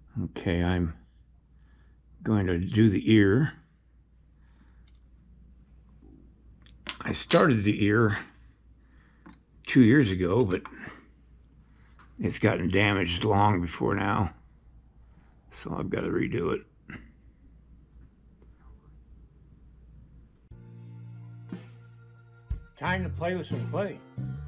Okay, I'm going to do the ear. I started the ear 2 years ago, but it's gotten damaged long before now, so I've got to redo it. Time to play with some clay.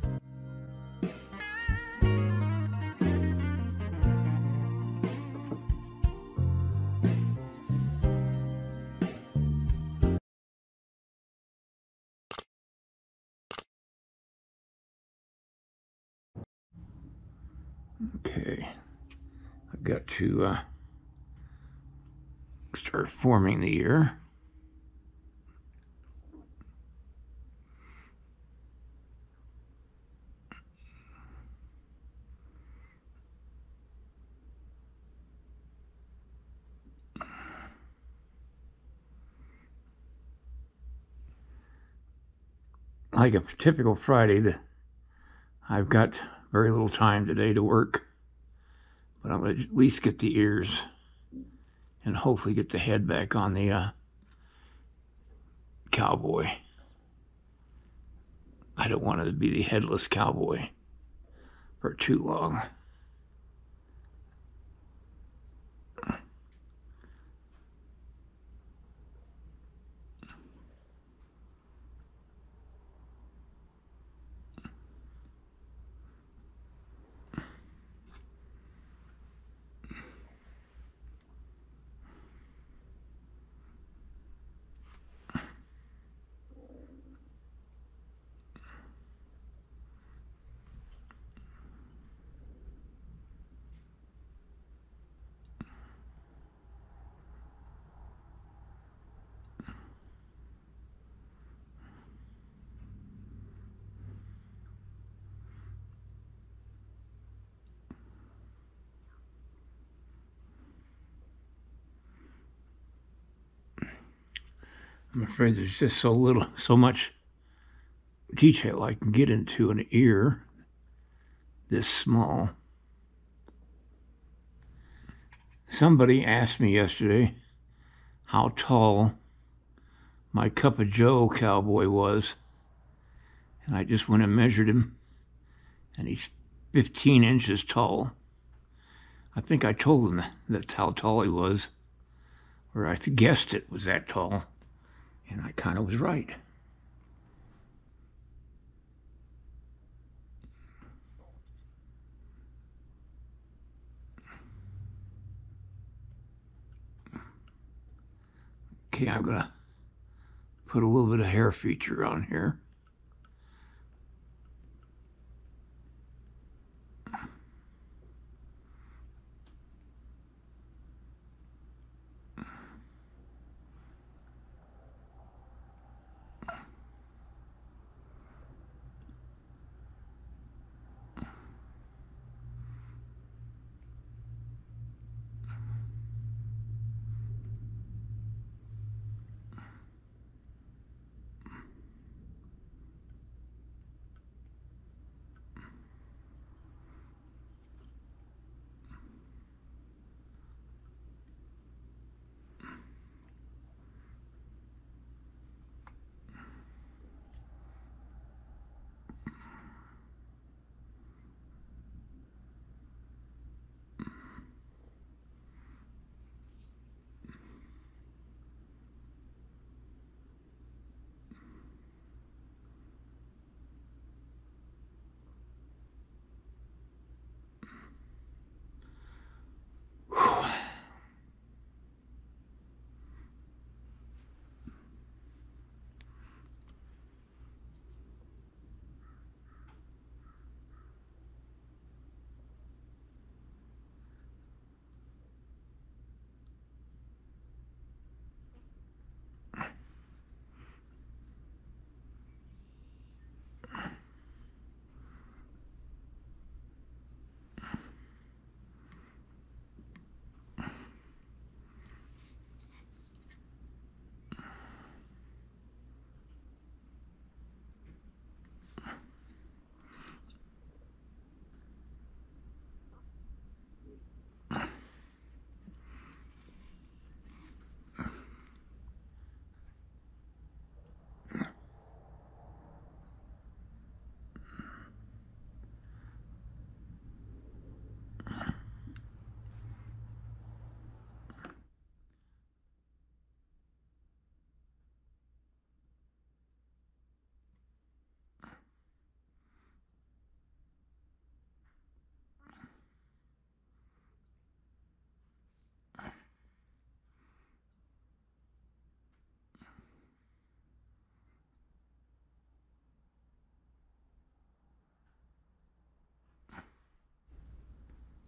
Okay, I've got to start forming the ear. Like a typical Friday, I've got very little time today to work, but I'm going to at least get the ears and hopefully get the head back on the Cowboy. I don't want it to be the headless Cowboy for too long. I'm afraid there's just so much detail I can get into an ear this small. Somebody asked me yesterday how tall my Cup of Joe Cowboy was, and I just went and measured him, and he's 15 inches tall. I think I told him that's how tall he was, or I guessed it was that tall, and I kind of was right. Okay, I'm gonna put a little bit of hair feature on here.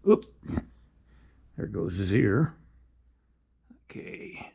Oop, there goes his ear. Okay.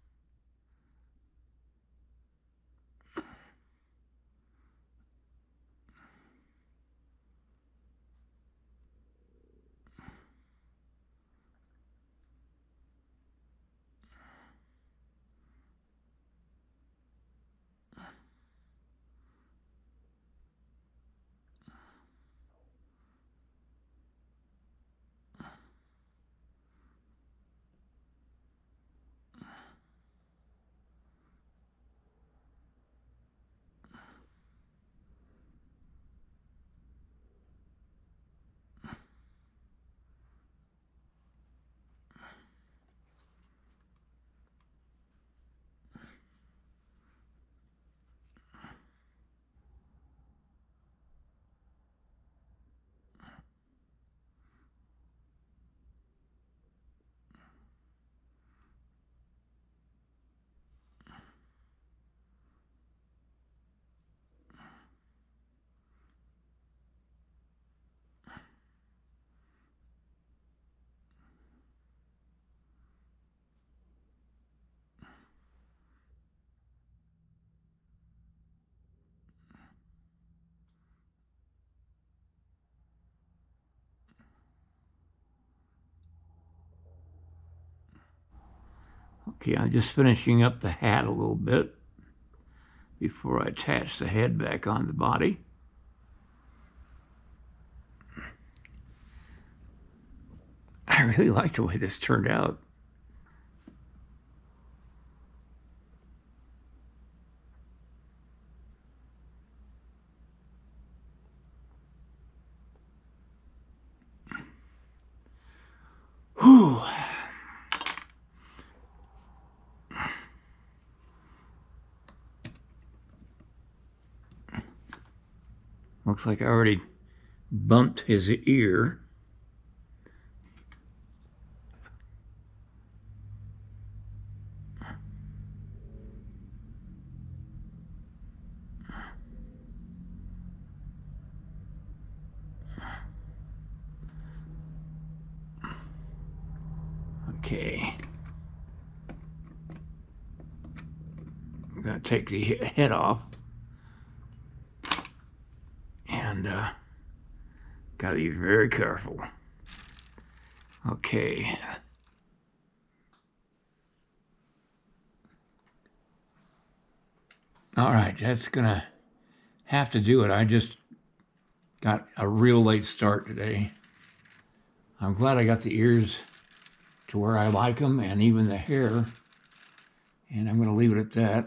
Okay, I'm just finishing up the hat a little bit before I attach the head back on the body. I really like the way this turned out. Whew. Looks like I already bumped his ear. Okay. I'm going to take the head off. And got to be very careful. Okay. All right, that's going to have to do it. I just got a real late start today. I'm glad I got the ears to where I like them, and even the hair. And I'm going to leave it at that.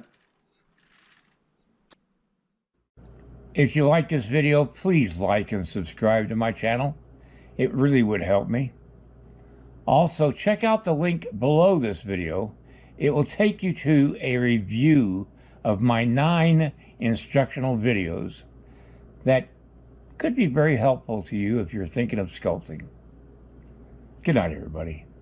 If you like this video, please like and subscribe to my channel. It really would help me. Also, check out the link below this video. It will take you to a review of my 9 instructional videos that could be very helpful to you if you're thinking of sculpting. Good night, everybody.